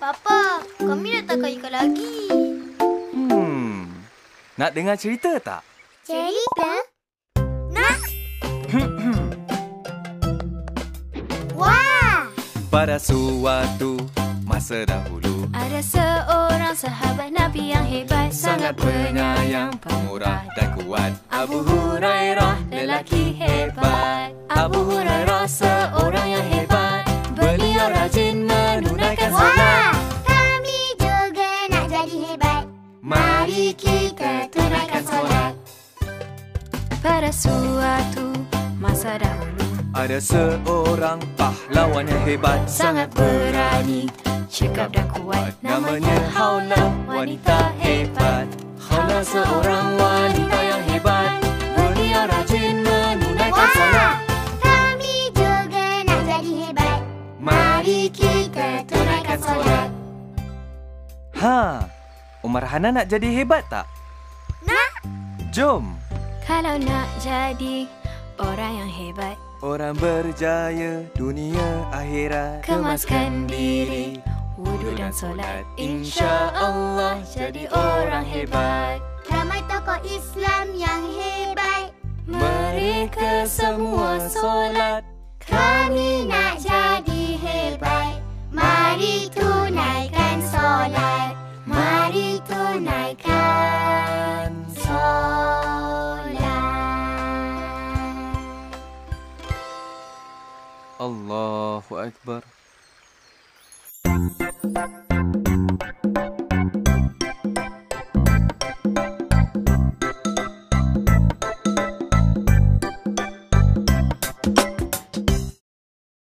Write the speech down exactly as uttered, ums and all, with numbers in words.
Papa, kami nak tangkap ikan lagi. Hmm, nak dengar cerita tak? Cerita? Nak? Wah! Pada suatu masa dahulu, ada seorang sahabat Nabi yang hebat, sangat penyayang, pemurah dan kuat. Abu Hurairah, lelaki hebat. Abu Hurairah seorang yang hebat. Beliau rajin menunaikan Wah! solat. Kami juga nak jadi hebat. Mari kita tunaikan solat. Pada suatu masa dahulu, Ada seorang pahlawan yang hebat, sangat berani, cekap dan kuat. namanya Haula, wanita hebat. Haula seorang wanita yang hebat. Beliau rajin menunaikan solat. Wah! Kami juga nak jadi hebat. Mari kita tunaikan solat. Ha, Umar Hana nak jadi hebat tak? Nak? Jom. Kalau nak jadi orang yang hebat, Orang berjaya dunia akhirat, kemaskan diri, wudu dan solat, insya Allah jadi orang hebat. Ramai tokoh Islam yang hebat. Mereka semua solat. Kami nak jadi hebat. Mari tunaikan solat. Mari tunaikan solat. Allahu Akbar.